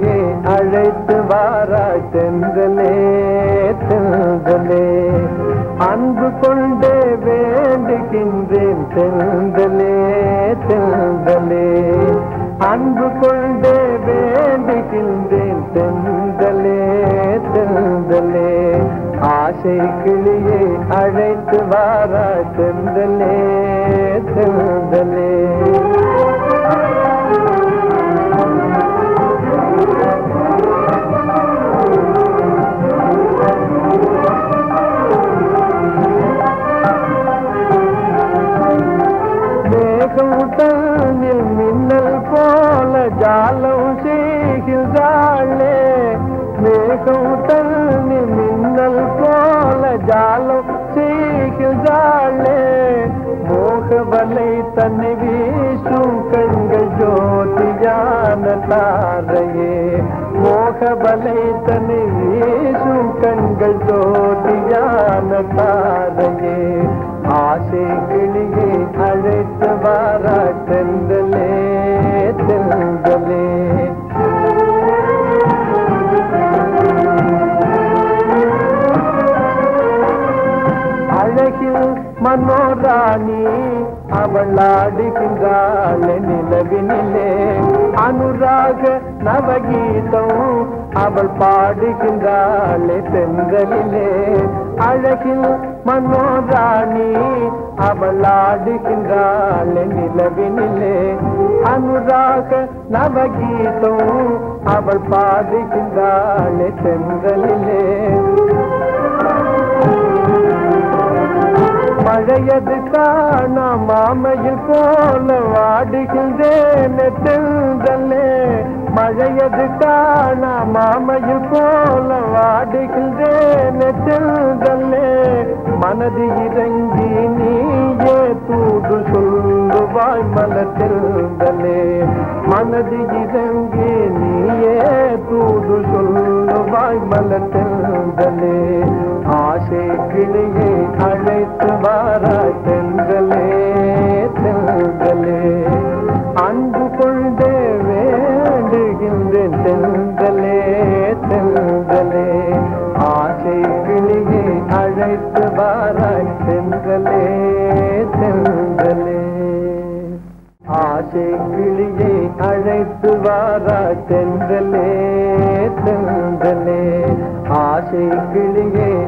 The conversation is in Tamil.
கிளியே அழைத்து வாராய் தென்றலே தென்றலே அன்பு கொண்டே வேண்டுகின்றேன் தென்றலே தென்றலே அன்பு கொண்டே வேண்டுகின்றேன் தென்றலே தென்றலே ஆசை கிளியே அழைத்து வாராய் தென்றலே தென்றலே தன்னில் மின்னல் போல ஜாலம் செய்கிறாளே மேகம் தன்னில் மின்னல் போல ஜாலம் செய்கிறாளே மோகவலை தன்னை வீசும் கண்கள் ஜோதியான தாரையே மோகவலை தன்னை வீசும் கண்கள் ஜோதியான தாரையே ஆசை கிளியே அழைத்து வாராய் தென்றலே தென்றலே அழகில் மனோராணி அவள் ஆடுகின்றாள் நிலவினிலே அனுராக நவகீதம் அவள் பாடுகின்றாள் தென்றலிலே அழகில் மனோராணி அவள் ஆடுகின்றாள் நிலவினிலே அனுராக நவகீதம் அவள் பாடுகின்றாள் தென்றலிலே மழையது காண மாமையில் போல வாடுகின்றேன் தென்றலே மழையது காண மாமையில் போல வாடுகின்றேன் தென்றலே மனது இறங்கி நீயே தூது சொல்லுவாய் மலர் தென்றலே மனது இறங்கி நீயே தூது சொல்லுவாய் மலர் தென்றலே ஆசை கிளியே அழைத்து வாராய் தென்றலே தென்றலே அன்பு கொண்டே வேண்டுகின்றேன் தென்றலே தென்றலே ஆசை கிளியே அழைத்து வாராய் தென்றலே தென்றலே ஆசை கிளியே அழைத்து வாராய் தென்றலே தென்றலே ஆசை கிளியே